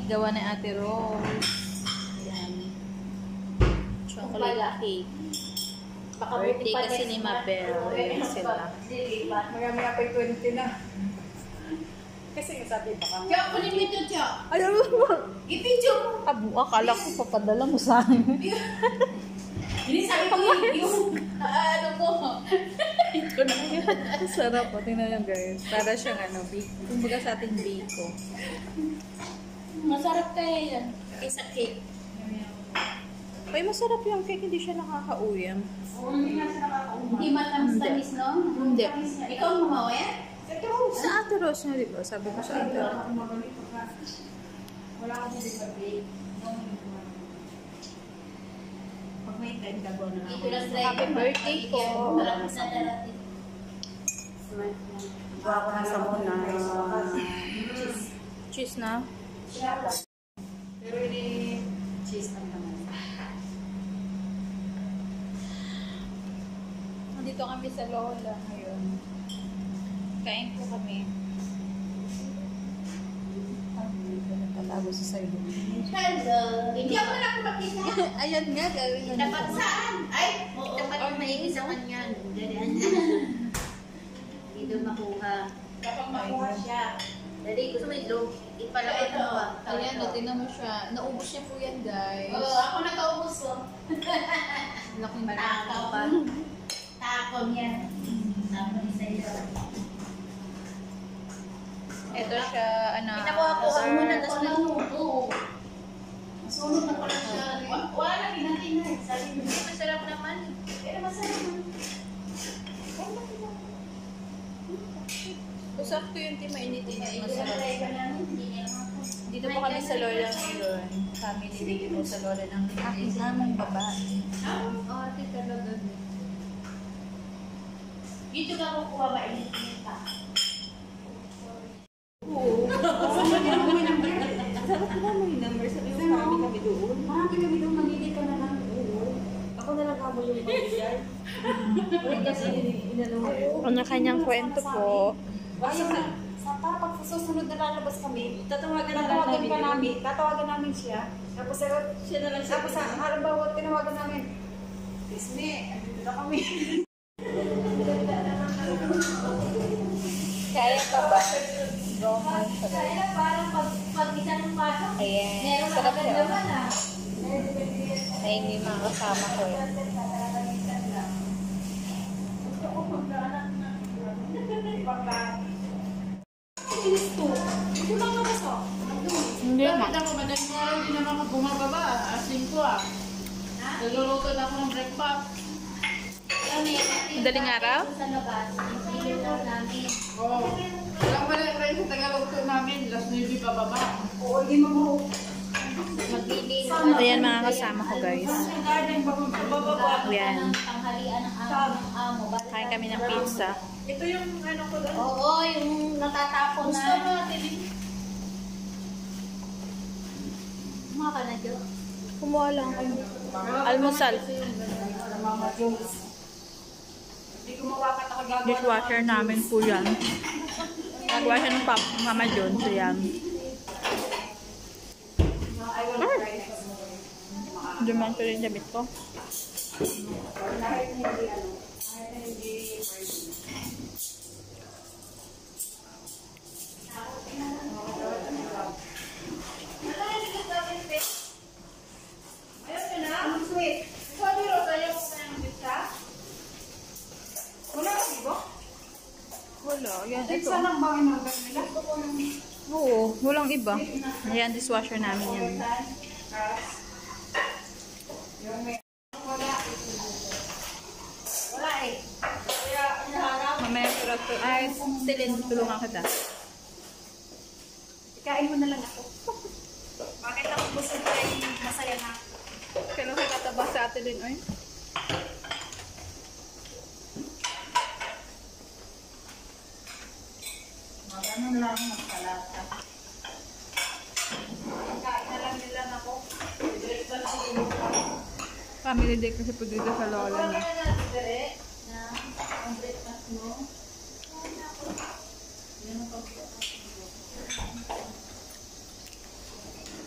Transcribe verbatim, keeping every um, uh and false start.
cake gawa ni Ate Rose. Ayan. Chocolate cake. Birthday kasi ni Mabel. Ayan sila. Marami nga pa twenty na. Kasi nga sabi baka. Tiyo, kunin mo ito, Tiyo. Ayaw mo. I-video mo. Abo, akala ko papadala mo sa akin. Hindi sabi ko yung ano mo. Ito na yun. Ang sarap po. Tingnan nyo guys. Para siyang ano, biko. Kumbaga sa ating biko. Masarap kaya yan. Kaysa cake. Ay, masarap yung cake. Hindi siya nakakauyam. Hindi nga siya nakakaumay. Hindi matamis-tamis, no? Hindi. Ikaw gumawa yan? Sa Ate Rose nga, di ba? Sabi ko sa Ate Rose. Wala kasi sa cake. Pag may time ka na lang. Ito lang Happy birthday po. Marami na darating. Gawa ko ng sabon na. Cheese na. Pero ini cheese lang naman. Nandito kami sa Lola ngayon. Kain po kami. Tatago sa side. Hello. Hindi ako na makita. Ayan nga, gawin na Dapat saan? Ay, dapat yung maigi sa kanya. Ganyan. Dito makuha. Dapat makuha siya. Dali, gusto mo yung ipalakot mo ba? Ayan, no, tingnan mo siya. Naubos niya po yan, guys. Oo, ako nakaubos ko. Laking Takaw pa. Takaw niya. Takaw isa ito. Ito siya, ano, Pinakuha-kuha mo na, dessert. tapos naluto. Masunod na pala siya. Wala na, ginatinay. Sabi mo, masarap naman. Pero masarap naman. Usap ko yung team, mainitin niya. Masarap. Hindi niya Dito po kami sa Lola ngayon. Family dito po sa Lola ng aking namang babae. Oo, ate talaga. Dito ka kukuha ba init-init ka? Oo. Sarap naman yung number. Sabi mo, marami kami doon. Marami kami doon, mamili ka na lang. Oo. Ako na lang kamo yung mamigay. Wala kasi inano mo. Kanya-kanyang kwento po. Ayun na. Sa para pag susunod na lalabas kami, tatawagan na tatawagan ka namin. Tatawagan namin siya. Tapos siya na lang siya. Tapos halimbawa tinawagan namin. Disney, andito na kami. Kaya pa ba? Kaya parang pag, pag isa ng pasok, Ayan. meron na Sarap agad siya. naman ah. Ay, hindi mga kasama ko eh. Hindi ma. Bakit ako madaling mo rin, hindi naman ako bumababa. Asin ko ah. Nagluluto na ako ng breakfast. Madaling araw? Sa labas, hindi na namin. Oo. Walang pala rin sa Tagaluto namin. Last navy pababa. Oo, hindi mo mo. Magbili Ayan mga kasama ko guys. Garden ba kung bababa? Ayan. tanghalian ng amo. ng amo. Balik Kain kami ng pizza. Ito yung ano ko doon. Oo, yung natatapon Gusto na. mo natin. Mga ka na, Jo. Kumuha lang kayo. Almusal. Mama Jones. Hindi gumawa ka nakagagawa. Dishwasher namin po yan. Nagawa siya ng pap, Mama John. So yan. I will try next. Duman ko rin damit ko. Kahit hindi ano. Kahit hindi ayun ka na? Ang sweet. Sabi ro, tayo ko na yung pizza? Wala ka ibo? Wala. Yan, ito. Pizza lang ba ang order nila? Oo, walang iba. Ayan, dishwasher namin yan. Yung may wala. Wala eh. Kaya inaharap. Mamaya sarap to. Ay, Celine, tulungan kita. Ikain mo na lang ako. Bakit ako busog ay masaya na? Kailan kayo tataba sa atin din, oy? Magano na lang magsalata. Kain na lang nila ako. Breakfast ko. Family day kasi po dito sa Lola Wala na. ka na, Dere, na ang breakfast mo. Yan ang pag-